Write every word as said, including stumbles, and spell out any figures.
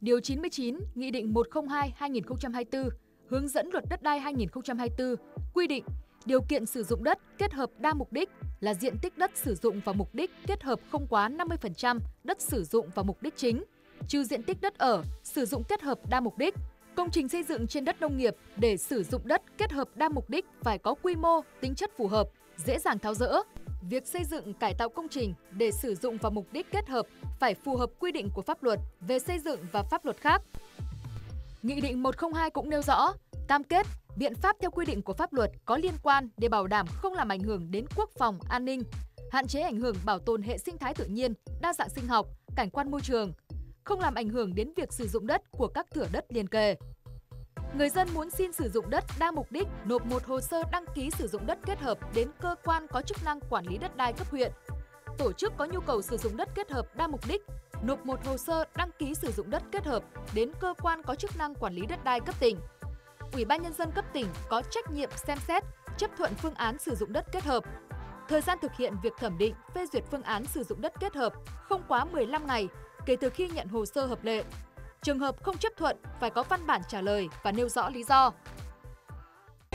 Điều chín mươi chín, Nghị định một không hai trên hai nghìn không trăm hai mươi tư hướng dẫn Luật Đất đai hai nghìn không trăm hai mươi tư quy định điều kiện sử dụng đất kết hợp đa mục đích là diện tích đất sử dụng vào mục đích kết hợp không quá năm mươi phần trăm đất sử dụng vào mục đích chính, trừ diện tích đất ở sử dụng kết hợp đa mục đích. Công trình xây dựng trên đất nông nghiệp để sử dụng đất kết hợp đa mục đích phải có quy mô, tính chất phù hợp, dễ dàng tháo dỡ. Việc xây dựng cải tạo công trình để sử dụng vào mục đích kết hợp phải phù hợp quy định của pháp luật về xây dựng và pháp luật khác. Nghị định một không hai cũng nêu rõ, cam kết, biện pháp theo quy định của pháp luật có liên quan để bảo đảm không làm ảnh hưởng đến quốc phòng, an ninh, hạn chế ảnh hưởng bảo tồn hệ sinh thái tự nhiên, đa dạng sinh học, cảnh quan môi trường, không làm ảnh hưởng đến việc sử dụng đất của các thửa đất liền kề. Người dân muốn xin sử dụng đất đa mục đích nộp một hồ sơ đăng ký sử dụng đất kết hợp đến cơ quan có chức năng quản lý đất đai cấp huyện. Tổ chức có nhu cầu sử dụng đất kết hợp đa mục đích nộp một hồ sơ đăng ký sử dụng đất kết hợp đến cơ quan có chức năng quản lý đất đai cấp tỉnh. Ủy ban nhân dân cấp tỉnh có trách nhiệm xem xét, chấp thuận phương án sử dụng đất kết hợp. Thời gian thực hiện việc thẩm định, phê duyệt phương án sử dụng đất kết hợp không quá mười lăm ngày kể từ khi nhận hồ sơ hợp lệ. Trường hợp không chấp thuận phải có văn bản trả lời và nêu rõ lý do.